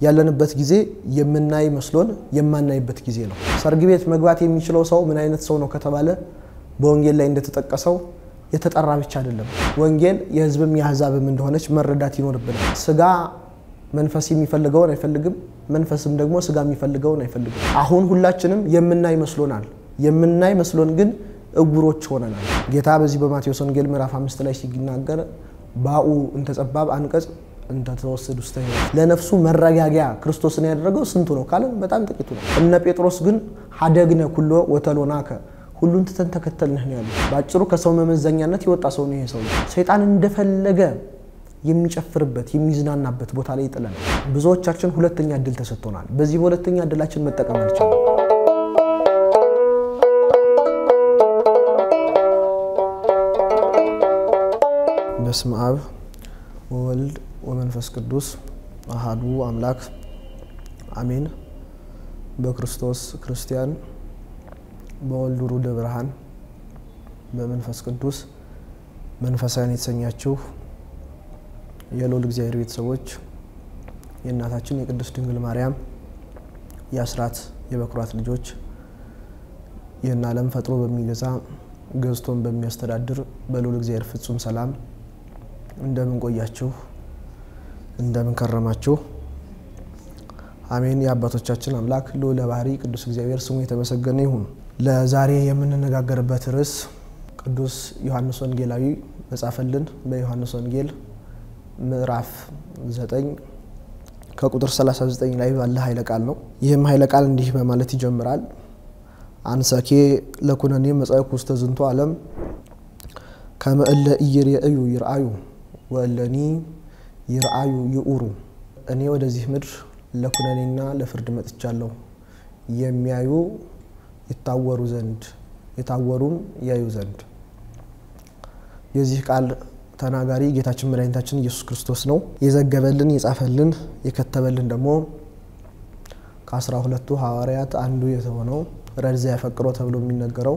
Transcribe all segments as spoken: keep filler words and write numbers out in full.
ያለንበት ጊዜ የምናይ መስሎን የማናይበት ጊዜ ነው ሰርግ ቤት መግባት የሚችለው ሰው ምን አይነት ሰው ነው ከተባለ በወንጌል ላይ እንደተጠቀሰው የተጠራ ብቻ አይደለም ወንጌል የህዝብም ያህዛብም እንደሆነች መረዳት ይኖርብናል ስጋ መንፈስ የሚፈልገውን አይፈልግም መንፈስም ደግሞ ስጋ የሚፈልገውን አይፈልግም አሁን ሁላችንም የምናይ መስሎናል የምናይ መስሎን ግን እጉሮች ሆነናል ጌታ በዚህ በማቴዎስ ወንጌል ምዕራፍ አምስት ላይ ሲናገር ባኡ እንተጸባብ አንቀጽ እንተ ተወሰዱ ስተይ ለነፍሱ መረጋጋያ ክርስቶስን ያደረገው ስንቱ ነው ካለ በጣም ጥቂቱ ነው እነ ጴጥሮስ ግን ሐደግነ ኩሎ ወተሎናከ ሁሉን ተተን ተከተልነህ ነው ያለው ባጭሩ ከሰው መመዘኛነት ይወጣ ሰው ነው ይሄ ሰው ሰይጣን እንደፈለገ የሚጨፍርበት የሚዝናናበት ቦታ ላይ ይጥላል ብዙዎቻችን ሁለተኛ እድል ተሰጥቶናል በዚህ ሁለተኛ እድላችን መጠቀም አልቻለም በስመ አብ ወወልድ ወመንፈስ ቅዱስ አሐዱ አምላክ አሜን በክርስቶስ ክርስቲያን በወልድ ሩደ ብርሃን በመንፈስ ቅዱስ መንፈሳን የተሰኛችሁ የሎል እግዚአብሔር ቤተሰቦች የእናታችን የቅድስት ድንግል ማርያም ያስራት የበኩራት ልጆች የእና ዓለም ፈጥሮ በሚገዛ ገዝቶን በሚያስተዳድር በሎል እግዚአብሔር ፍጹም ሰላም እንደምን ቆያችሁ እንደምን ከረማችሁ አሜን የአባቶቻችን አምላክ ሎለ ባህሪ ቅዱስ እግዚአብሔር ስሙ የተመሰገነ ይሁን ለዛሬ የምንነጋገርበት ርዕስ ቅዱስ ዮሐንስ ወንጌላዊ መጻፈልን በዮሐንስ ወንጌል ምዕራፍ ዘጠኝ ከቁጥር ሰላሳ ዘጠኝ ላይ ባለ ኃይለ ቃል ነው ይህም ኃይለ ቃል እንዲህ በማለት ይጀምራል አንሰኬ ለኩነኔ መጻእኩ ውስተ ዝንቱ ዓለም ከመእለ ኢየርአዩ ይርአዩ ወለኒ ይርአዩ ይኡሩ እኔ ወደዚህ ምድር ለኩነኔና ለፍርድ መጥቻለሁ የሚያዩ ይታወሩ ዘንድ የታወሩም ያዩ ዘንድ የዚህ ቃል ተናጋሪ ጌታችን መድኃኒታችን ኢየሱስ ክርስቶስ ነው የዘገበልን የጻፈልን የከተበልን ደግሞ ከአስራ ሁለቱ ሐዋርያት አንዱ የተሆነው ረድዛ ያፈቅሮ ተብሎ የሚነገረው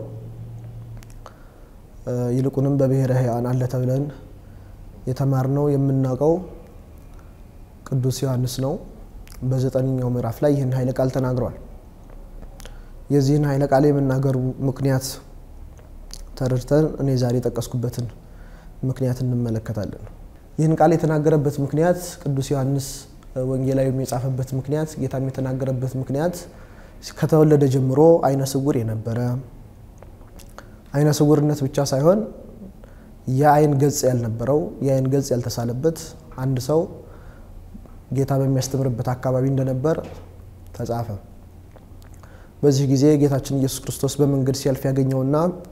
ይልቁንም በብሔረ ሕያዋን አለ ተብለን የተማርነው የምናውቀው ቅዱስ ዮሐንስ ነው በዘጠነኛው ምዕራፍ ላይ ይህን ኃይለ ቃል ተናግሯል የዚህን ኃይለ ቃል የመናገሩ ምክንያት ተረድተን እኔ ዛሬ ተቀስኩበትን ምክንያት እንመለከታለን ይህን ቃል የተናገረበት ምክንያት ቅዱስ ዮሐንስ ወንጌላዊ የጻፈበት ምክንያት ጌታም የተናገረበት ምክንያት ከተወለደ ጀምሮ አይነ ስውር የነበረ አይነ ስውርነት ብቻ ሳይሆን የአይን ገጽ ያልነበረው የአይን ገጽ ያልተሳለበት አንድ ሰው ጌታ በሚያስተምርበት አካባቢ እንደነበር ተጻፈ በዚህ ጊዜ ጌታችን ኢየሱስ ክርስቶስ በመንገድ ሲያልፍ ያገኘውና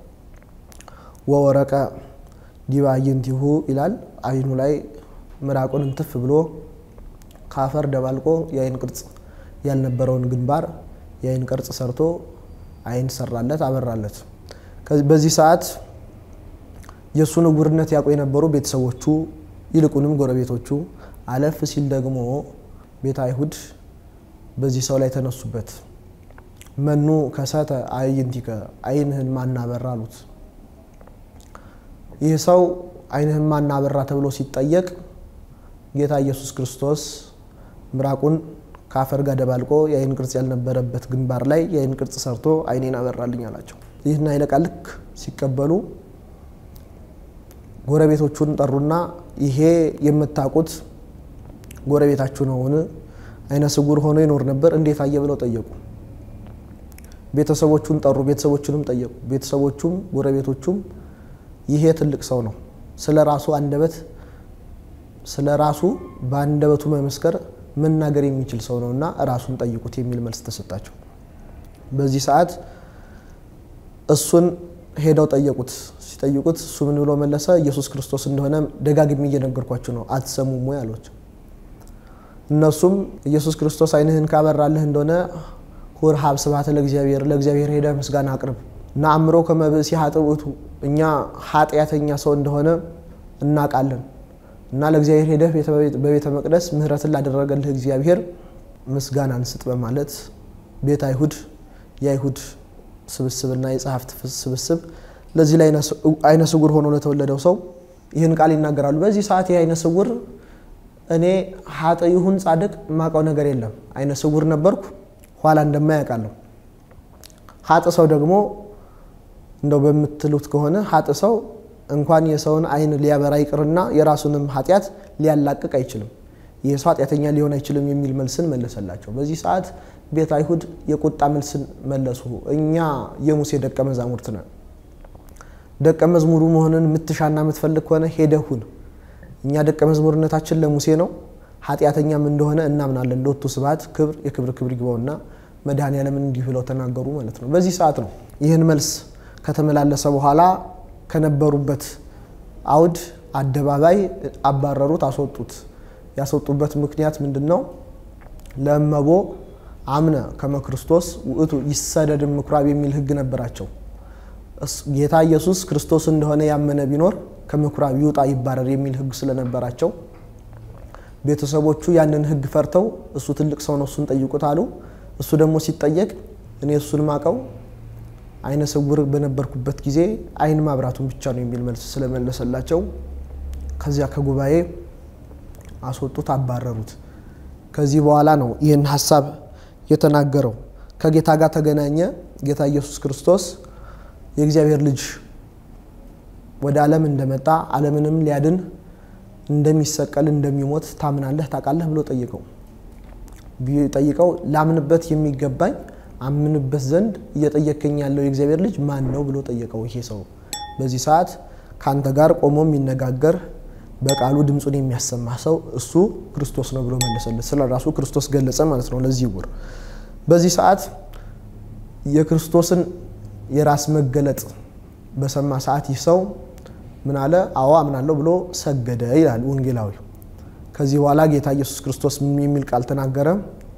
ወወረቀ ዲባይንቲሁ ይላል አይኑ ላይ ምራቁን እንትፍ ብሎ ካፈር ደባልቆ የአይን ቅርጽ ያልነበረውን ግንባር የአይን ቅርጽ ሰርቶ አይን ሰራለት አበራለት በዚህ ሰዓት የሱን ጉርነት ያቆ የነበሩ ቤተሰቦቹ ይልቁንም ጎረቤቶቹ አለፍ ሲል ደግሞ ቤተ አይሁድ በዚህ ሰው ላይ ተነሱበት መኑ ከሳተ አይንቲከ አይንህን ማን አበራሉት ይህ ሰው አይንህን ማን አበራ ተብሎ ሲጠየቅ ጌታ ኢየሱስ ክርስቶስ ምራቁን ካፈር ጋር ደባልቆ የአይን ቅርጽ ያልነበረበት ግንባር ላይ የአይን ቅርጽ ሰርቶ አይኔን አበራልኝ አላቸው ይህን ኃይለ ቃል ልክ ሲቀበሉ ጎረቤቶቹን ጠሩና ይሄ የምታቁት ጎረቤታችሁ ነውን አይነ ስውር ሆኖ ይኖር ነበር እንዴት አየ ብለው ጠየቁ ቤተሰቦቹን ጠሩ ቤተሰቦቹንም ጠየቁ ቤተሰቦቹም ጎረቤቶቹም ይሄ ትልቅ ሰው ነው ስለራሱ አንደበት ስለራሱ በአንደበቱ መመስከር መናገር የሚችል ሰው ነውና ራሱን ጠይቁት የሚል መልስ ተሰጣቸው በዚህ ሰዓት እሱን ሄደው ጠየቁት ሲጠይቁት እሱ ምን ብሎ መለሰ ኢየሱስ ክርስቶስ እንደሆነ ደጋግሜ እየነገርኳችሁ ነው አትሰሙም ወይ አሉት እነሱም ኢየሱስ ክርስቶስ አይንህን ካበራልህ እንደሆነ ሁር ሀብ ስብሐት ለእግዚአብሔር ለእግዚአብሔር ሄደ ምስጋና አቅርብ ናምሮ ከመብሲ ኃጥኡቱ እኛ ኃጢያተኛ ሰው እንደሆነ እናቃለን እና ለእግዚአብሔር ሄደ በቤተ መቅደስ ምህረትን ላደረገልህ እግዚአብሔር ምስጋና እንስጥ በማለት ቤተ አይሁድ የአይሁድ ስብስብና የጻፍት ስብስብ ለዚህ ላይ አይነ ስውር ሆኖ ለተወለደው ሰው ይህን ቃል ይናገራሉ በዚህ ሰዓት የአይነ ስውር እኔ ኃጥ ይሁን ጻድቅ ማቀው ነገር የለም አይነ ስውር ነበርኩ ኋላ እንደማያውቃለሁ ኃጥ ሰው ደግሞ እንደው በመትሉት ከሆነ ኃጥ ሰው እንኳን የሰውን አይን ሊያበራ ይቅርና የራሱንም ኃጢያት ሊያላቅቅ አይችልም የሰው ኃጢያተኛ ሊሆን አይችልም የሚል መልስን መለሰላቸው በዚህ ሰዓት ቤተ አይሁድ የቁጣ መልስን መለሱ እኛ የሙሴ ደቀ መዛሙርት ነን ደቀ መዝሙሩ መሆንን ምትሻና ምትፈልግ ሆነ ሄደሁን እኛ ደቀ መዝሙርነታችን ለሙሴ ነው ኃጢያተኛም እንደሆነ እናምናለን ሎቱ ስብሐት ክብር የክብር ክብር ይግባውና መድኃኔ ዓለም እንዲህ ብለው ተናገሩ ማለት ነው በዚህ ሰዓት ነው ይሄን መልስ ከተመላለሰ በኋላ ከነበሩበት አውድ አደባባይ አባረሩት አስወጡት ያስወጡበት ምክንያት ምንድነው ለመቦ አምነ ከመ ክርስቶስ ውእቱ ይሰደድ ምኩራብ የሚል ህግ ነበራቸው ጌታ ኢየሱስ ክርስቶስ እንደሆነ ያመነ ቢኖር ከምኩራብ ይውጣ ይባረር የሚል ህግ ስለነበራቸው ቤተሰቦቹ ያንን ህግ ፈርተው እሱ ትልቅ ሰው ነው እሱን ጠይቁት አሉ እሱ ደግሞ ሲጠየቅ እኔ እሱን ማቀው አይነ ስውር በነበርኩበት ጊዜ አይን ማብራቱን ብቻ ነው የሚል መልስ ስለመለሰላቸው ከዚያ ከጉባኤ አስወጡት አባረሩት ከዚህ በኋላ ነው ይሄን ሐሳብ የተናገረው ከጌታ ጋር ተገናኘ ጌታ ኢየሱስ ክርስቶስ የእግዚአብሔር ልጅ ወደ ዓለም እንደመጣ ዓለምንም ሊያድን እንደሚሰቀል እንደሚሞት ታምናለህ ታቃለህ ብሎ ጠይቀው ቢጠይቀው ላምንበት የሚገባኝ አምንበት ዘንድ እየጠየከኝ ያለው የእግዚአብሔር ልጅ ማን ነው ብሎ ጠይቀው ይሄ ሰው በዚህ ሰዓት ካንተ ጋር ቆሞ የሚነጋገር በቃሉ ድምጹን የሚያሰማ ሰው እሱ ክርስቶስ ነው ብሎ መለሰለት ስለራሱ ክርስቶስ ገለጸ ማለት ነው ለዚህ ወር በዚህ ሰዓት የክርስቶስን የራስ መገለጥ በሰማ ሰዓት ይሰው ምን አለ አዎ አምናለሁ ብሎ ሰገደ ይላል ወንጌላዊ ከዚህ በኋላ ጌታ ኢየሱስ ክርስቶስ ምን የሚል ቃል ተናገረ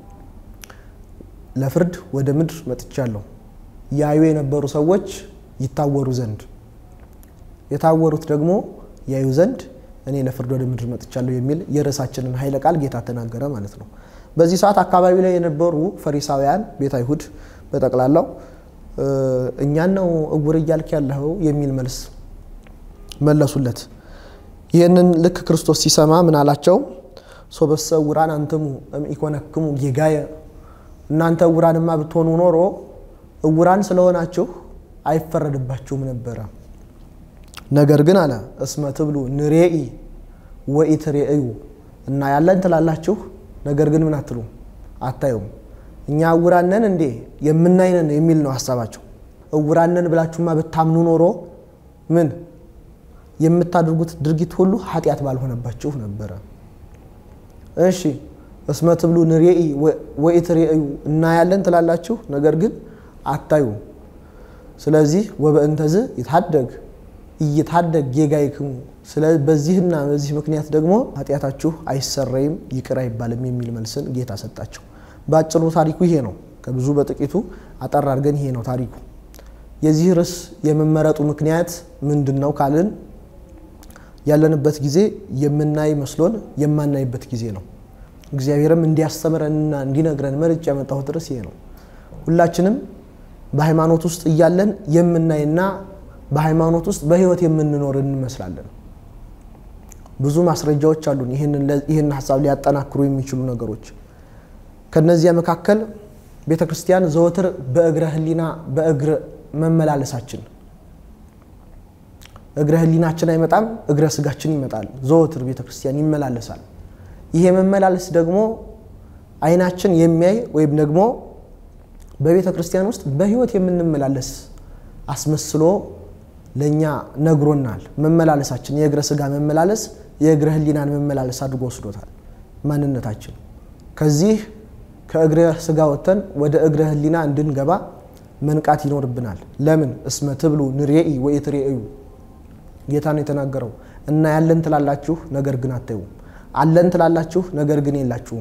ለፍርድ ወደ ምድር መጥቻለሁ ያዩ የነበሩ ሰዎች ይታወሩ ዘንድ የታወሩት ደግሞ ያዩ ዘንድ እኔ ለፍርድ ወደ ምድር መጥቻለሁ የሚል የራሳችንን ኃይለ ቃል ጌታ ተናገረ ማለት ነው በዚህ ሰዓት አካባቢ ላይ የነበሩ ፈሪሳውያን ቤተ አይሁድ በተቀላላው እኛን ነው እጉር ይያልክ ያለው የሚል መልስ መለሱለት ይሄንን ልክ ክርስቶስ ሲሰማ ምን አላቸው ሶበሰውራን አንተሙ እም ኢኮነክሙ ጌጋየ እናንተ ውራንማ ብትሆኑ ኖሮ ውራን ስለሆናችሁ አይፈረድባችሁም ነበር ነገር ግን አለ እስመ ትብሉ ንሬኢ ወኢትሬኡ እና ያለን ተላላችሁ ነገር ግን ምን አትሉ አታዩም እኛ ውራነን እንዴ የምናይነን የሚል ነው ሐሳባቸው ውራነን ብላችሁማ በታምኑ ኖሮ ምን የምታደርጉት ድርጊት ሁሉ ኃጢያት ባልሆነባችሁ ነበር እሺ እስመ ትብሉ ንሬኢ ወኢትሬኡ እና ያለን ተላላችሁ ነገር ግን አታዩ ስለዚህ ወበእንተዝ ይታደግ ይታደግ ጌጋይክሙ ስለዚህ በዚህና በዚህ ምክንያት ደግሞ ኃጢያታችሁ አይሰረይም ይቅር አይባልም የሚል መልስን ጌታ ሰጣቸው ባጭሩ ታሪኩ ይሄ ነው ከብዙ በጥቂቱ አጠር አድርገን ይሄ ነው ታሪኩ የዚህ ርስ የመመረጡ ምክንያት ምንድነው ካልን ያለንበት ጊዜ የምናይ መስሎን የማናይበት ጊዜ ነው እግዚአብሔርም እንዲያስተምረንና እንዲነግረን መርጭ ያመጣው ድረስ ይሄ ነው ሁላችንም በሃይማኖት ውስጥ ይያለን የምናይና በሃይማኖት ውስጥ በህይወት የምንኖር እንመስላለን ብዙ ማስረጃዎች አሉን ይሄንን ይሄን ሐሳብ ሊያጠናክሩ የሚችሉ ነገሮች ከነዚያ መካከል ቤተክርስቲያን ዘወትር በእግረ ህሊና በእግረ መመላለሳችን እግረ ህሊናችን አይመጣም እግረ ስጋችን ይመጣል ዘወትር ቤተክርስቲያን ይመላለሳል ይሄ መመላለስ ደግሞ አይናችን የሚያይ ወይም ደግሞ በቤተክርስቲያን ውስጥ በህይወት የምንመላለስ አስመስሎ ለኛ ነግሮናል መመላለሳችን የእግረ ስጋ መመላለስ የእግረ ህሊናን መመላለስ አድርጎ ወስዶታል ማንነታችን ከዚህ ከእግረ ስጋ ወተን ወደ እግረ ህሊና እንድንገባ መንቃት ይኖርብናል ለምን እስመ ትብሉ ንሬኢ ወኢትሬኡ ጌታ ነው የተናገረው እና ያለን ተላላችሁ ነገር ግን አታዩም አለን ተላላችሁ ነገር ግን የላችሁም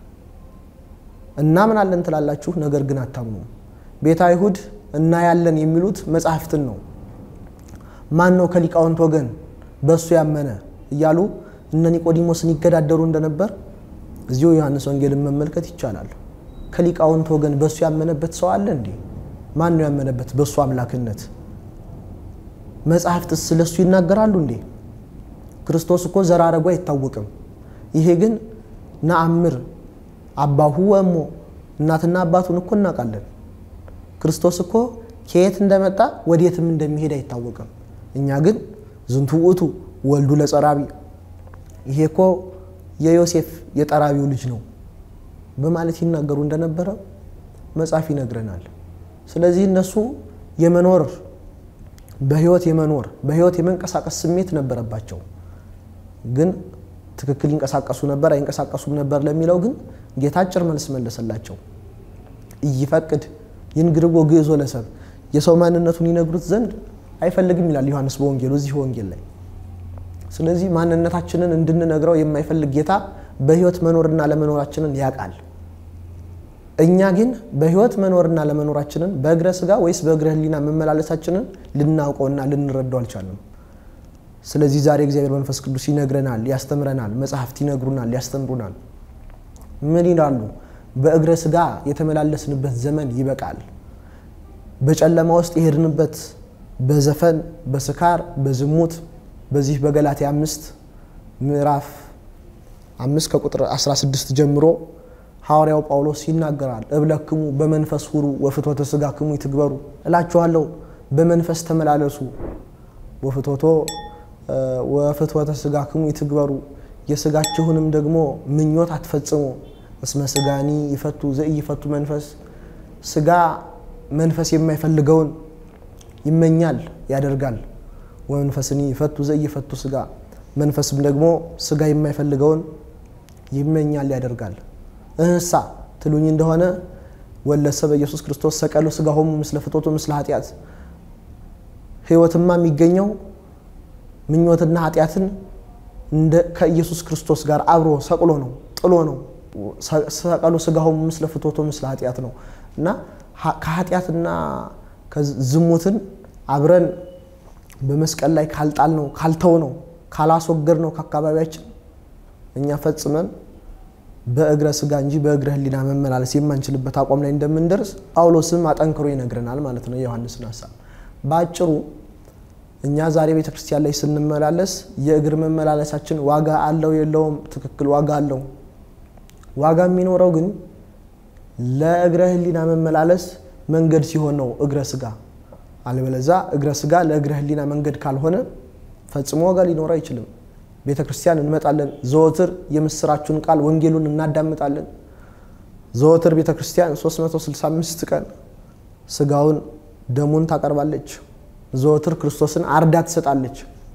እና ምን አለን ተላላችሁ ነገር ግን አታምኑም ቤተ አይሁድ እና ያለን የሚሉት መጽሐፍትን ነው ማን ነው ከሊቃውንት ወገን በሱ ያመነ ይያሉ እነ ኒቆዲሞስን ይገዳደሩ እንደነበር እዚሁ ዮሐንስ ወንጌልን መመልከት ይቻላል ከሊቃውንት ወገን በሱ ያመነበት ሰው አለ እንዴ ማን ነው ያመነበት በሱ አምላክነት መጽሐፍት ስለሱ ይናገራሉ እንዴ ክርስቶስ እኮ ዘራረጉ አይታወቅም ይሄ ግን ነአምር አባሁ ወሞ እናትና አባቱን እኮ እናውቃለን። ክርስቶስ እኮ ከየት እንደመጣ ወዴትም እንደሚሄድ አይታወቅም። እኛ ግን ዝንቱ ውእቱ ወልዱ ለጸራቢ ይሄ እኮ የዮሴፍ የጠራቢው ልጅ ነው በማለት ይናገሩ እንደነበረ መጽሐፍ ይነግረናል። ስለዚህ እነሱ የመኖር በህይወት የመኖር በህይወት የመንቀሳቀስ ስሜት ነበረባቸው። ግን ትክክል ይንቀሳቀሱ ነበር አይንቀሳቀሱም ነበር ለሚለው ግን ጌታ አጭር መልስ መለሰላቸው። ይፈቅድ ይንግርጎ ግዕዞ ለሰብ የሰው ማንነቱን ይነግሩት ዘንድ አይፈልግም ይላል ዮሐንስ በወንጌሉ እዚህ ወንጌል ላይ። ስለዚህ ማንነታችንን እንድንነግረው የማይፈልግ ጌታ በህይወት መኖርና ለመኖራችንን ያውቃል። እኛ ግን በህይወት መኖርና ለመኖራችንን በእግረ ስጋ ወይስ በእግረ ህሊና መመላለሳችንን ልናውቀውና ልንረዳው አልቻልንም። ስለዚህ ዛሬ እግዚአብሔር መንፈስ ቅዱስ ይነግረናል፣ ያስተምረናል፣ መጽሐፍት ይነግሩናል፣ ያስተምሩናል። ምን ይላሉ? በእግረ ስጋ የተመላለስንበት ዘመን ይበቃል። በጨለማ ውስጥ የሄድንበት በዘፈን በስካር በዝሙት በዚህ በገላትያ አምስት ምዕራፍ አምስት ከቁጥር አስራ ስድስት ጀምሮ ሐዋርያው ጳውሎስ ይናገራል። እብለክሙ በመንፈስ ሁሩ ወፍትወተ ስጋክሙ ይትግበሩ እላችኋለሁ በመንፈስ ተመላለሱ ወፍትወቶ ወፍትወተ ስጋክሙ ይትግበሩ የስጋችሁንም ደግሞ ምኞት አትፈጽሙ እስመ ስጋኒ ይፈቱ ዘኢይፈቱ መንፈስ ስጋ መንፈስ የማይፈልገውን ይመኛል ያደርጋል ወመንፈስኒ ይፈቱ ዘኢይፈቱ ስጋ መንፈስም ደግሞ ስጋ የማይፈልገውን ይመኛል ያደርጋል። እንሳ ትሉኝ እንደሆነ ወለሰበ ኢየሱስ ክርስቶስ ሰቀሉ ስጋሆሙ ምስለ ፍትወቱ ምስለ ኃጢአት ህይወትማ የሚገኘው ምኞትና ኃጢአትን እንደ ከኢየሱስ ክርስቶስ ጋር አብሮ ሰቅሎ ነው ጥሎ ነው። ሰቀሉ ስጋሆሙ ምስለ ፍትወቱ ምስለ ኃጢአት ነው እና ከኃጢአትና ከዝሙትን አብረን በመስቀል ላይ ካልጣል ነው ካልተው ነው ካላስወገድ ነው ከአካባቢያችን እኛ ፈጽመን በእግረ ስጋ እንጂ በእግረ ህሊና መመላለስ የማንችልበት አቋም ላይ እንደምንደርስ ጳውሎስም አጠንክሮ ይነግረናል ማለት ነው የዮሐንስን ሐሳብ። ባጭሩ እኛ ዛሬ ቤተክርስቲያን ላይ ስንመላለስ የእግር መመላለሳችን ዋጋ አለው የለውም? ትክክል ዋጋ አለው። ዋጋ የሚኖረው ግን ለእግረ ህሊና መመላለስ መንገድ ሲሆን ነው እግረ ስጋ። አለበለዚያ እግረ ስጋ ለእግረ ህሊና መንገድ ካልሆነ ፈጽሞ ዋጋ ሊኖር አይችልም። ቤተክርስቲያን እንመጣለን ዘወትር የምስራቹን ቃል ወንጌሉን እናዳምጣለን። ዘወትር ቤተክርስቲያን ሶስት መቶ ስልሳ አምስት ቀን ስጋውን ደሙን ታቀርባለች። ዘወትር ክርስቶስን አርዳ ትሰጣለች።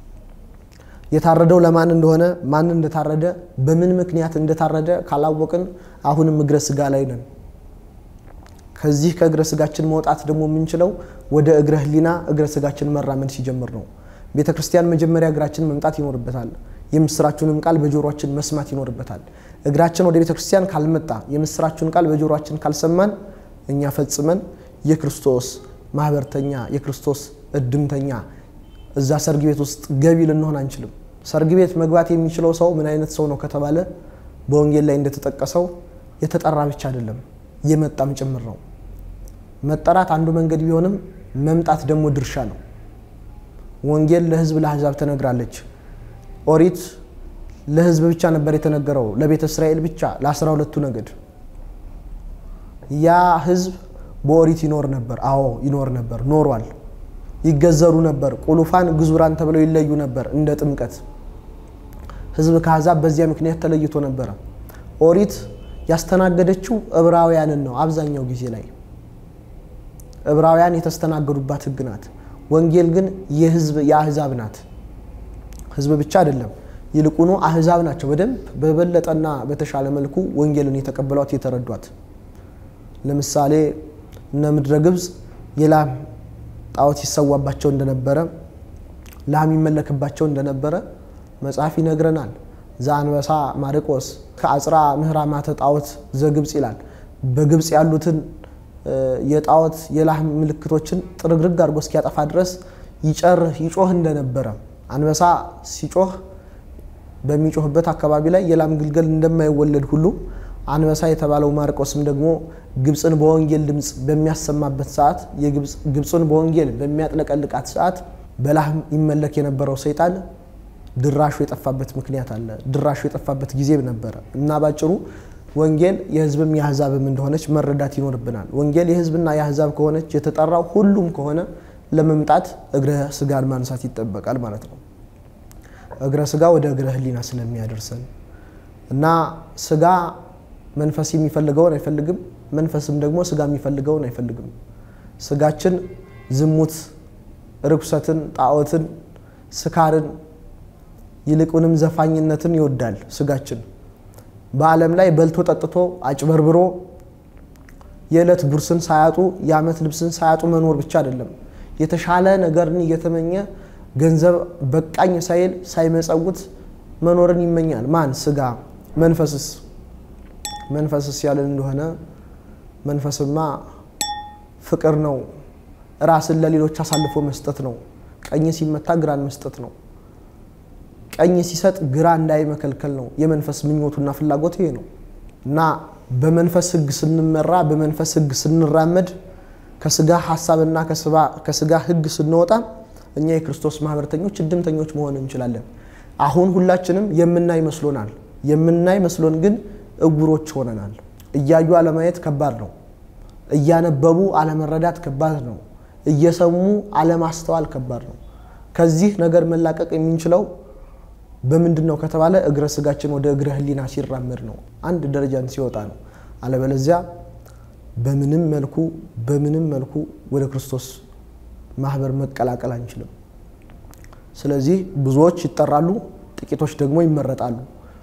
የታረደው ለማን እንደሆነ ማን እንደታረደ በምን ምክንያት እንደታረደ ካላወቅን አሁንም እግረ ስጋ ላይ ነን። ከዚህ ከእግረ ስጋችን መውጣት ደግሞ የምንችለው ወደ እግረ ህሊና እግረ ስጋችን መራመድ ሲጀምር ነው። ቤተክርስቲያን መጀመሪያ እግራችን መምጣት ይኖርበታል። የምስራቹንም ቃል በጆሮአችን መስማት ይኖርበታል። እግራችን ወደ ቤተክርስቲያን ካልመጣ የምስራቹን ቃል በጆሮአችን ካልሰማን እኛ ፈጽመን የክርስቶስ ማህበርተኛ የክርስቶስ እድምተኛ እዛ ሰርግ ቤት ውስጥ ገቢ ልንሆን አንችልም። ሰርግ ቤት መግባት የሚችለው ሰው ምን አይነት ሰው ነው ከተባለ በወንጌል ላይ እንደተጠቀሰው የተጠራ ብቻ አይደለም የመጣም ጭምር ነው። መጠራት አንዱ መንገድ ቢሆንም መምጣት ደግሞ ድርሻ ነው። ወንጌል ለህዝብ ለአሕዛብ ተነግራለች። ኦሪት ለህዝብ ብቻ ነበር የተነገረው ለቤተ እስራኤል ብቻ ለአስራ ሁለቱ ነገድ። ያ ህዝብ በኦሪት ይኖር ነበር። አዎ ይኖር ነበር ኖሯል። ይገዘሩ ነበር። ቁሉፋን ግዙራን ተብለው ይለዩ ነበር እንደ ጥምቀት። ህዝብ ከአሕዛብ በዚያ ምክንያት ተለይቶ ነበር። ኦሪት ያስተናገደችው ዕብራውያንን ነው አብዛኛው ጊዜ ላይ ዕብራውያን የተስተናገዱባት ህግ ናት። ወንጌል ግን የህዝብ የአሕዛብ ናት። ህዝብ ብቻ አይደለም ይልቁኑ አሕዛብ ናቸው በደንብ በበለጠና በተሻለ መልኩ ወንጌልን የተቀበሏት የተረዷት። ለምሳሌ እነ ምድረ ግብጽ የላም ጣዖት ይሰዋባቸው እንደነበረ ላም ይመለክባቸው እንደነበረ መጽሐፍ ይነግረናል። ዛንበሳ ማርቆስ ከአጽራ ምህራማተ ጣዖት ዘግብጽ ይላል። በግብጽ ያሉትን የጣዖት የላም ምልክቶችን ጥርግርግ አድርጎ እስኪያጠፋ ድረስ ይጨርህ ይጮህ እንደነበረ አንበሳ ሲጮህ በሚጮህበት አካባቢ ላይ የላም ግልገል እንደማይወለድ ሁሉ አንበሳ የተባለው ማርቆስም ደግሞ ግብጽን በወንጌል ድምጽ በሚያሰማበት ሰዓት የግብጽ ግብጽን በወንጌል በሚያጥለቀልቃት ሰዓት በላም ይመለክ የነበረው ሰይጣን ድራሹ የጠፋበት ምክንያት አለ ድራሹ የጠፋበት ጊዜ ነበር እና ባጭሩ ወንጌል የህዝብም የአህዛብም እንደሆነች መረዳት ይኖርብናል ወንጌል የህዝብና የአህዛብ ከሆነች የተጠራው ሁሉም ከሆነ ለመምጣት እግረ ስጋን ማንሳት ይተበቃል ማለት ነው እግረ ስጋ ወደ እግረ ህሊና ስለሚያደርሰን እና ስጋ መንፈስ የሚፈልገውን አይፈልግም መንፈስም ደግሞ ስጋ የሚፈልገውን አይፈልግም ስጋችን ዝሙት ርኩሰትን ጣዖትን ስካርን ይልቁንም ዘፋኝነትን ይወዳል ስጋችን በአለም ላይ በልቶ ጠጥቶ አጭበርብሮ የዕለት ጉርስን ሳያጡ ያመት ልብስን ሳያጡ መኖር ብቻ አይደለም የተሻለ ነገርን እየተመኘ ገንዘብ በቃኝ ሳይል ሳይመጸውት መኖርን ይመኛል ማን ስጋ መንፈስስ መንፈስስ ያለን እንደሆነ መንፈስማ ፍቅር ነው ራስን ለሌሎች አሳልፎ መስጠት ነው ቀኝ ሲመታ ግራን መስጠት ነው ቀኝ ሲሰጥ ግራ እንዳይመከልከል ነው የመንፈስ ምኞቱና ፍላጎት ይሄ ነው እና በመንፈስ ህግ ስንመራ በመንፈስ ህግ ስንራመድ ከስጋ ሐሳብና ከስባ ከስጋ ህግ ስንወጣ እኛ የክርስቶስ ማህበርተኞች እድምተኞች መሆን እንችላለን አሁን ሁላችንም የምናይ መስሎናል የምናይ መስሎን ግን እጉሮች ሆነናል እያዩ አለማየት ከባድ ነው እያነበቡ አለመረዳት ከባድ ነው እየሰሙ አለማስተዋል ከባድ ነው ከዚህ ነገር መላቀቅ የሚንችለው በምንድነው ከተባለ እግረ ስጋችን ወደ እግረ ህሊና ሲራመድ ነው አንድ ደረጃን ሲወጣ ነው አለበለዚያ በምንም መልኩ በምንም መልኩ ወደ ክርስቶስ ማህበር መቀላቀል አንችልም ስለዚህ ብዙዎች ይጠራሉ ጥቂቶች ደግሞ ይመረጣሉ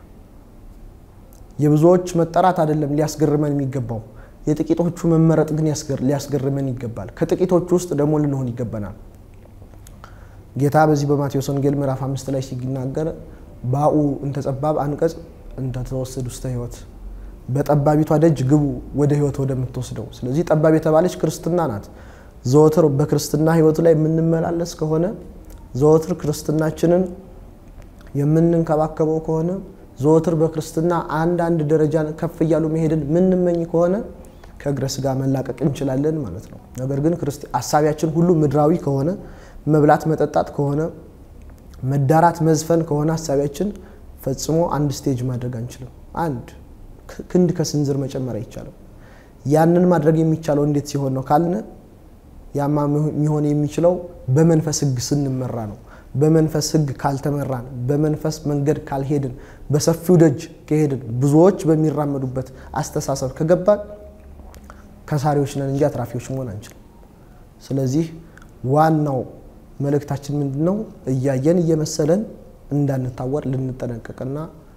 የብዙዎች መጠራት አይደለም ሊያስገርመን የሚገባው የጥቂቶቹ መመረጥ ግን ያስገር ሊያስገርመን ይገባል ከጥቂቶቹ ውስጥ ደግሞ ልንሆን ይገባናል ጌታ በዚህ በማቴዎስ ወንጌል ምዕራፍ አምስት ላይ ሲናገር ባኡ እንተጸባብ አንቀጽ እንተተወሰዱ ውስተ ህይወት በጠባቢቷ ደጅ ግቡ ወደ ህይወት ወደ ምትወስደው ስለዚህ ጠባብ የተባለች ክርስትና ናት ዘወትር በክርስትና ህይወት ላይ ምንመላለስ ከሆነ ዘወትር ክርስትናችንን የምንንከባከበው ከሆነ ዘወትር በክርስትና አንድ አንድ ደረጃን ከፍ ይያሉ መሄድን ምንመኝ ከሆነ ከእግረ ስጋ መላቀቅ እንችላለን ማለት ነው ነገር ግን ክርስቲ አሳቢያችን ሁሉ ምድራዊ ከሆነ መብላት መጠጣት ከሆነ መዳራት መዝፈን ከሆነ አሳቢያችን ፈጽሞ አንድ ስቴጅ ማድረግ አንችልም አንድ ክንድ ከስንዝር መጨመር አይቻልም ያንን ማድረግ የሚቻለው እንዴት ሲሆን ነው ካልነ ያማ የሚሆን የሚችለው በመንፈስ ህግ ስንመራ ነው በመንፈስ ህግ ካልተመራን በመንፈስ መንገድ ካልሄድን በሰፊው ደጅ ከሄድን ብዙዎች በሚራመዱበት አስተሳሰብ ከገባን ከሳሪዎች ነን እንጂ አትራፊዎች መሆን አንችልም ስለዚህ ዋናው መልእክታችን ምንድነው እያየን እየመሰለን እንዳንታወር ልንጠነቀቅና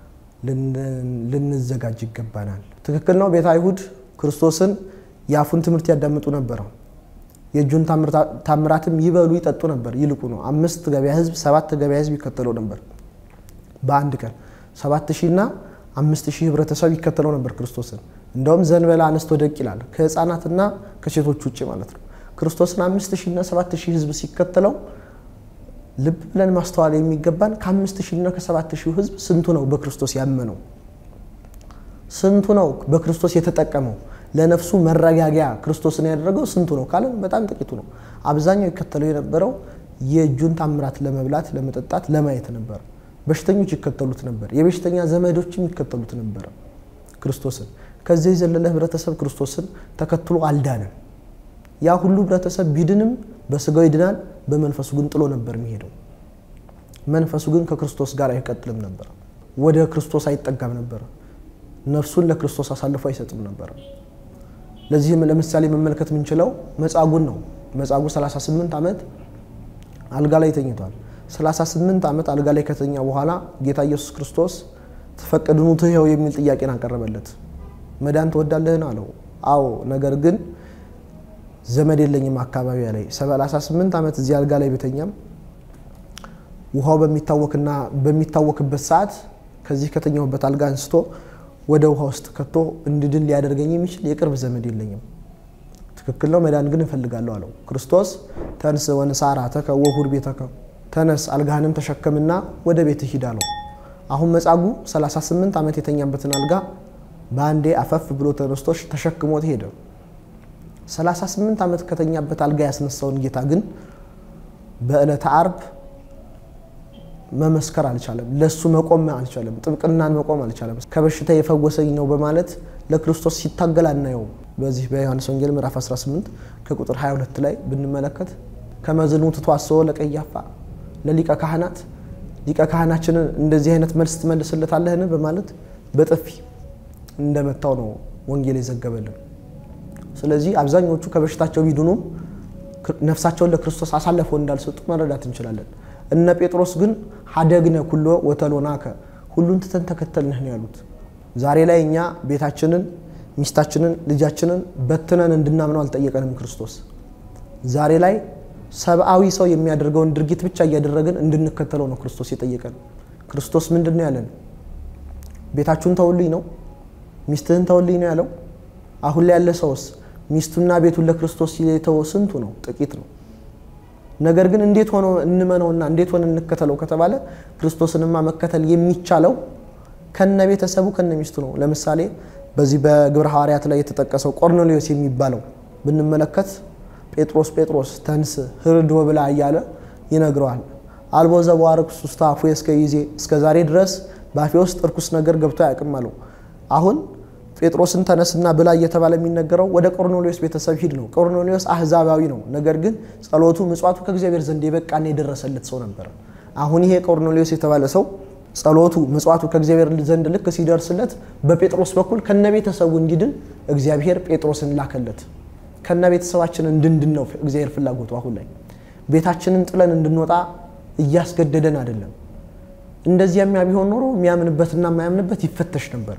ልንዘጋጅ ይገባናል ትክክል ነው ቤተ አይሁድ ክርስቶስን ያፉን ትምርት ያዳምጡ ነበር የጁን ታምራትም ይበሉ ይጠጡ ነበር ይልቁ ነው አምስት ገበያ ህዝብ ሰባት ገበያ ህዝብ ይከተለው ነበር በአንድ ቀን ሰባት ሺህ እና አምስት ሺህ ህብረተሰብ ይከተለው ነበር ክርስቶስን እንደውም ዘንበላ አነስቶ ደቅ ይላል ከህፃናትና ከሴቶች ውጪ ማለት ነው ክርስቶስን አምስት ሺህ እና ሰባት ሺህ ህዝብ ሲከተለው ልብ ብለን ማስተዋል የሚገባን ከአምስት ሺህ እና ከሰባት ሺህ ህዝብ ስንቱ ነው በክርስቶስ ያመነው ስንቱ ነው በክርስቶስ የተጠቀመው ለነፍሱ መረጋጋያ ክርስቶስን ያደረገው ስንቱ ነው ካለን በጣም ጥቂቱ ነው አብዛኛው ይከተለው የነበረው የጁን ታምራት ለመብላት ለመጠጣት ለማየት ነበር በሽተኞች ይከተሉት ነበር የበሽተኛ ዘመዶችም ይከተሉት ነበር ክርስቶስን ከዚህ ዘለለ ህብረተሰብ ክርስቶስን ተከትሎ አልዳነም ያ ሁሉ ህብረተሰብ ቢድንም በስጋው ይድናል በመንፈሱ ግን ጥሎ ነበር የሚሄደው መንፈሱ ግን ከክርስቶስ ጋር አይቀጥልም ነበር ወደ ክርስቶስ አይጠጋም ነበር ነፍሱን ለክርስቶስ አሳልፎ አይሰጥም ነበር ለዚህም ለምሳሌ መመልከት ምንችለው መጻጉን ነው መጻጉ ሰላሳ ስምንት አመት አልጋ ላይ ተኝቷል ሰላሳ ስምንት አመት አልጋ ላይ ከተኛ በኋላ ጌታ ኢየሱስ ክርስቶስ ተፈቀድኑ ተይው የሚል ጥያቄን አቀረበለት መዳን ተወዳለህን አለው አዎ ነገር ግን ዘመድ የለኝም አካባቢ ላይ ሰላሳ ስምንት አመት እዚህ አልጋ ላይ በተኛም ውሃው በሚታወክና በሚታወክበት ሰዓት ከዚህ ከተኛውበት አልጋ አንስቶ ወደ ውሃ ውስጥ ከቶ እንድድን ሊያደርገኝ የሚችል የቅርብ ዘመድ የለኝም ትክክል ነው መዳን ግን እፈልጋለሁ አለው ክርስቶስ ተንስ ወንሳራ ተከወሁር ቤተከ ተነስ አልጋህንም ተሸከምና ወደ ቤት ሂድ አለው አሁን መጻጉ ሰላሳ ስምንት አመት የተኛበትን አልጋ ባንዴ አፈፍ ብሎ ተነስቶሽ ተሸክሞት ሄደ ሰላሳ ስምንት አመት ከተኛበት አልጋ ያስነሳውን ጌታ ግን በእለተ ዓርብ መመስከር አልቻለም ለሱ መቆም አልቻለም ጥብቅናን መቆም አልቻለም ከበሽታ የፈወሰኝ ነው በማለት ለክርስቶስ ሲታገል አናየው በዚህ በዮሐንስ ወንጌል ምዕራፍ አስራ ስምንት ከቁጥር ሃያ ሁለት ላይ ብንመለከት ከመዝኑት ተዋሰው ለቀያፋ ለሊቀ ካህናት ሊቀ ካህናችን እንደዚህ አይነት መልስ ትመልስለታለህን በማለት በጥፊ እንደመታው ነው ወንጌል የዘገበልን ስለዚህ አብዛኞቹ ከበሽታቸው ቢድኑ ነፍሳቸውን ለክርስቶስ አሳልፈው እንዳልሰጡ መረዳት እንችላለን እነ ጴጥሮስ ግን ሐደግነ ኩሎ ወተሎናከ ሁሉን ተተን ተከተልነህ ነው ያሉት ዛሬ ላይ እኛ ቤታችንን ሚስታችንን ልጃችንን በትነን እንድናምነው አልጠየቀንም ክርስቶስ ዛሬ ላይ ሰብአዊ ሰው የሚያደርገውን ድርጊት ብቻ እያደረገን እንድንከተለው ነው ክርስቶስ የጠየቀን ክርስቶስ ምንድነው ያለን ቤታችሁን ተውልኝ ነው ሚስትህን ተውልኝ ነው ያለው አሁን ላይ ያለ ሰውስ ሚስቱና ቤቱን ለክርስቶስ ሲተው ስንቱ ነው ጥቂት ነው ነገር ግን እንዴት ሆኖ እንመነውና እንዴት ሆነ እንከተለው ከተባለ ክርስቶስንማ መከተል የሚቻለው ከነቤተሰቡ ከነሚስቱ ነው ለምሳሌ በዚህ በግብረ ሐዋርያት ላይ የተጠቀሰው ቆርኔሌዎስ የሚባለው ብንመለከት ጴጥሮስ ጴጥሮስ ተንስ ህርድ ወብላ ያለ ይነግረዋል አልቦ ዘባርኩስ ስታፉ እስከ ይዜ እስከ ዛሬ ድረስ ባፌ ውስጥ እርኩስ ነገር ገብቶ ያቀማሉ አሁን ጴጥሮስን ተነስና ብላ እየተባለ የሚነገረው ወደ ቆርኔሌዎስ ቤተሰብ ሂድ ነው ቆርኔሌዎስ አህዛባዊ ነው ነገር ግን ጸሎቱ ምጽዋቱ ከእግዚአብሔር ዘንድ የበቃና የደረሰለት ሰው ነበር አሁን ይሄ ቆርኔሌዎስ የተባለ ሰው ጸሎቱ ምጽዋቱ ከእግዚአብሔር ዘንድ ልክ ሲደርስለት በጴጥሮስ በኩል ከነቤተሰቡ እንዲድን እግዚአብሔር ጴጥሮስን ላከለት ከነቤተሰባችን እንድንድን ነው እግዚአብሔር ፍላጎቱ አሁን ላይ ቤታችንን ጥለን እንድንወጣ እያስገደደን አይደለም እንደዚህ የሚያቢሆን ኖሮ የሚያምንበትና የማያምንበት ይፈተሽ ነበር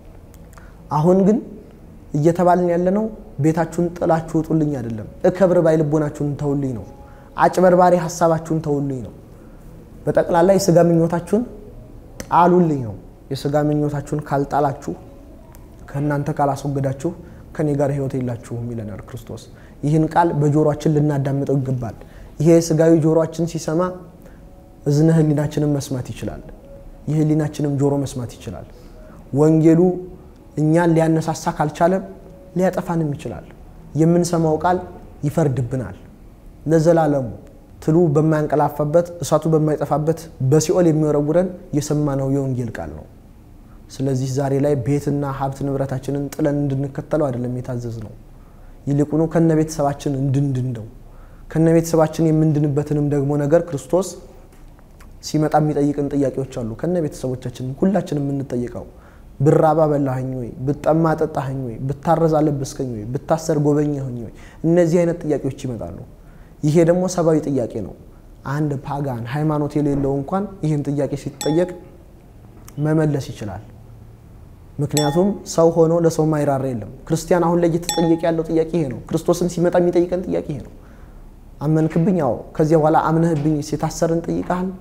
አሁን ግን እየተባልን ያለነው ቤታችሁን ጥላችሁ ውጡልኝ አይደለም እከብር ባይልቦናችሁን ተውልኝ ነው አጭበርባሪ ሐሳባችሁን ተውልኝ ነው በጠቅላላ የሥጋ ምኞታችሁን ጣሉልኝ ነው የሥጋ ምኞታችሁን ካልጣላችሁ ከናንተ ካላስወገዳችሁ ከኔ ጋር ህይወት የላችሁም ይለናል ክርስቶስ ይህን ቃል በጆሮአችን ልናዳምጠው ይገባል ይሄ ሥጋዊ ጆሮአችን ሲሰማ እዝነ ህሊናችንን መስማት ይችላል የህሊናችንም ጆሮ መስማት ይችላል ወንጌሉ እኛን ሊያነሳሳ ካልቻለ ሊያጠፋንም ይችላል የምንሰማው ቃል ይፈርድብናል ለዘላለሙ ትሉ በማንቀላፋበት እሳቱ በማይጠፋበት በሲኦል የሚወረውረን የሰማነው የወንጌል ቃል ነው ስለዚህ ዛሬ ላይ ቤትና ሀብት ንብረታችንን ጥለን እንድንከተለው አይደለም የታዘዝነው ይልቁኑ ከነቤተሰባችን እንድንድንደው ከነቤተሰባችን የምንድንበትንም ደግሞ ነገር ክርስቶስ ሲመጣ የሚጠይቅን ጥያቄዎች አሉ ከነቤተሰቦቻችን ሁላችንም የምንጠይቀው ብራባ በላህኝ ወይ ብጠማ ጠጣህኝ ወይ ብታረዝ አለበስከኝ ወይ ብታሰር ጎበኘህኝ ወይ እነዚህ አይነት ጥያቄዎች ይመጣሉ ይሄ ደግሞ ሰባዊ ጥያቄ ነው አንድ ፓጋን ሃይማኖት የሌለው እንኳን ይሄን ጥያቄ ሲጠየቅ መመለስ ይችላል ምክንያቱም ሰው ሆኖ ለሰው ማይራራ የለም ክርስቲያን አሁን ላይ እየተጠየቀ ያለው ጥያቄ ይሄ ነው ክርስቶስን ሲመጣ የሚጠይቀን ጥያቄ ይሄ ነው አመንክብኝ ያው ከዚያ በኋላ አምነህብኝ ሲታሰርን ጠይቀሃል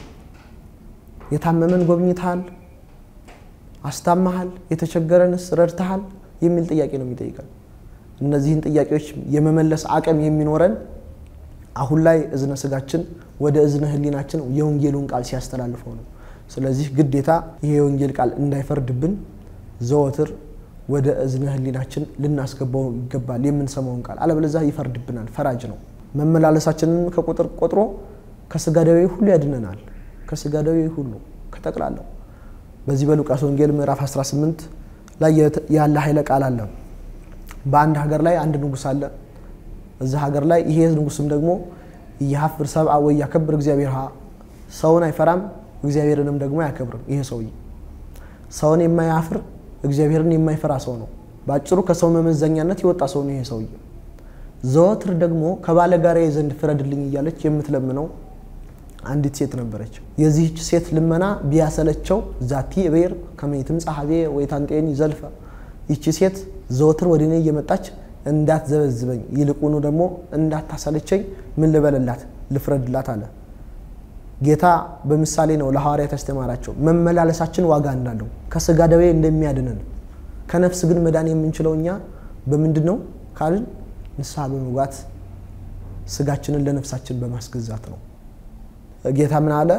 የታመመን ጎብኝተሃል አስታማሃል የተቸገረንስ ረድተሃል የሚል ጥያቄ ነው የሚጠይቀን እነዚህን ጥያቄዎች የመመለስ አቅም የሚኖረን አሁን ላይ እዝነ ስጋችን ወደ እዝነ ህሊናችን የወንጌሉን ቃል ሲያስተላልፈው ነው ስለዚህ ግዴታ ይሄ የወንጌል ቃል እንዳይፈርድብን ዘወትር ወደ እዝነ ህሊናችን ልናስገባው ይገባል የምንሰማውን ቃል አለበለዚያ ይፈርድብናል ፈራጅ ነው መመላለሳችንን ከቁጥር ቆጥሮ ከስጋ ደዌ ሁሉ ያድነናል ከስጋ ደዌ ሁሉ ከተቀላለው በዚህ በሉቃስ ወንጌል ምዕራፍ አስራ ስምንት ላይ ያለ ኃይለ ቃል አለ በአንድ ሀገር ላይ አንድ ንጉስ አለ እዛ ሀገር ላይ ይሄ ንጉስም ደግሞ ይያፍር ሰብአ ወይ ያከብር እግዚአብሔር ሰውን አይፈራም እግዚአብሔርንም ደግሞ ያከብር ይሄ ሰውዬ ሰውን የማያፍር እግዚአብሔርን የማይፈራ ሰው ነው ባጭሩ ከሰው መመዘኛነት ይወጣ ሰው ነው ይሄ ሰውዬ ዘወትር ደግሞ ከባለጋራዬ ዘንድ ፍረድልኝ እያለች የምትለምነው አንዲት ሴት ነበረች የዚህች ሴት ልመና ቢያሰለቸው ዛቲ ቤር ከመይትም ጻሐቤ ወይ ታንጤን ይዘልፈ ይቺ ሴት ዘወትር ወደኔ እየመጣች እንዳት ዘበዝበኝ ይልቁኑ ደግሞ እንዳት ታሰለቸኝ ምን ልበልላት ልፍረድላት አለ ጌታ በምሳሌ ነው ለሐዋርያት ያስተማራቸው መመላለሳችን ዋጋ እንዳለው ከስጋ ደዌ እንደሚያድነን ከነፍስ ግን መዳን የምንችለውኛ በምንድነው ካልን ንስሐ በመግባት ስጋችንን ለነፍሳችን በማስገዛት ነው ጌታ ምን አለ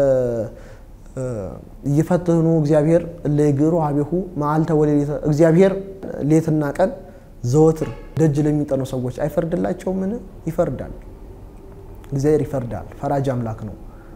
ይፈትኑ እግዚአብሔር ለይግሩ አቤሁ ማልተ ወለሊተ እግዚአብሔር ሌትና ቀን ዘወትር ደጅ ለሚጠኑ ሰዎች አይፈርድላቸው ምን ይፈርዳል እግዚአብሔር ይፈርዳል ፈራጅ አምላክ ነው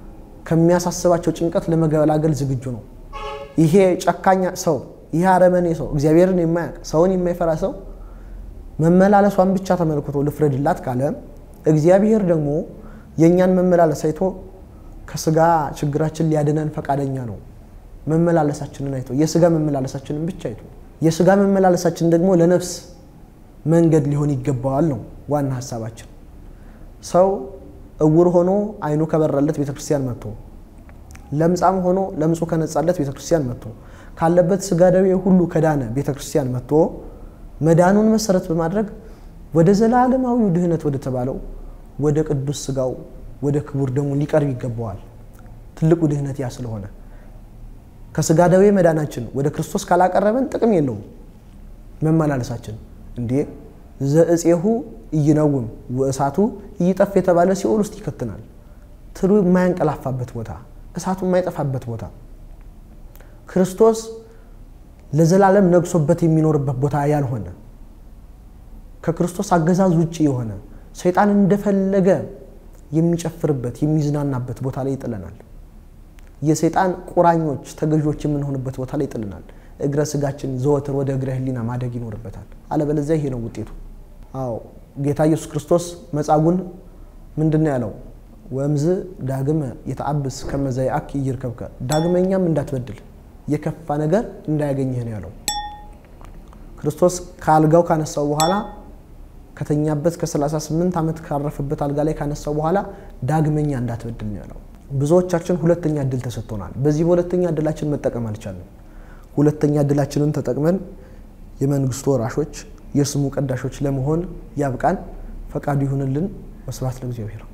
ከሚያሳስባቸው ጭንቀት ለመገላገል ዝግጁ ነው። ይሄ ጨካኛ ሰው ይሄ አረመኔ ሰው እግዚአብሔርን የማያውቅ ሰውን የማይፈራ ሰው መመላለሷን ብቻ ተመልክቶ ልፍረድላት ካለ እግዚአብሔር ደግሞ የኛን መመላለስ አይቶ ከስጋ ችግራችን ሊያድነን ፈቃደኛ ነው። መመላለሳችንን አይቶ የስጋ መመላለሳችንን ብቻ አይቶ የስጋ መመላለሳችን ደግሞ ለነፍስ መንገድ ሊሆን ይገባዋል ነው ዋና ሐሳባችን። ሰው እውር ሆኖ አይኑ ከበራለት ቤተክርስቲያን መጥቶ ለምጻም ሆኖ ለምጹ ከነጻለት ቤተክርስቲያን መጥቶ ካለበት ስጋ ደዌ ሁሉ ከዳነ ቤተክርስቲያን መጥቶ መዳኑን መሰረት በማድረግ ወደ ዘላለማዊ ድህነት ወደ ተባለው ወደ ቅዱስ ስጋው ወደ ክቡር ደሙ ሊቀርብ ይገባዋል። ትልቁ ድህነት ያ ስለሆነ ከስጋ ደዌ መዳናችን ወደ ክርስቶስ ካላቀረበን ጥቅም የለውም መመላለሳችን። እንዴ ዘእጼሁ ይነውም ወእሳቱ ይጠፍ የተባለ ሲኦል ውስጥ ይከተናል። ትሩ የማያንቀላፋበት ቦታ እሳቱ የማይጠፋበት ቦታ ክርስቶስ ለዘላለም ነግሶበት የሚኖርበት ቦታ ያልሆነ ከክርስቶስ አገዛዝ ውጪ የሆነ ሰይጣን እንደፈለገ የሚጨፍርበት የሚዝናናበት ቦታ ላይ ይጥለናል። የሰይጣን ቁራኞች ተገዦች የምንሆንበት ቦታ ላይ ይጥለናል። እግረ ስጋችን ዘወትር ወደ እግረ ህሊና ማደግ ይኖርበታል። አለበለዚያ ይሄ ነው ውጤቱ። አዎ ጌታ ኢየሱስ ክርስቶስ መጻጉን ምንድነው ያለው? ወምዝ ዳግመ የተአብስ ከመዛይአክ ይርከብከ ዳግመኛም እንዳትበድል የከፋ ነገር እንዳያገኝህ ነው ያለው። ክርስቶስ ካልጋው ካነሳው በኋላ ከተኛበት ከ38 ዓመት ካረፈበት አልጋ ላይ ካነሳው በኋላ ዳግመኛ እንዳትበድል ነው ያለው። ብዙዎቻችን ሁለተኛ እድል ተሰጥቶናል። በዚህ ሁለተኛ እድላችን መጠቀም አልቻልንም። ሁለተኛ እድላችንን ተጠቅመን የመንግስቱ ወራሾች የስሙ ቀዳሾች ለመሆን ያብቃን። ፈቃዱ ይሁንልን። ወስብሐት ለእግዚአብሔር።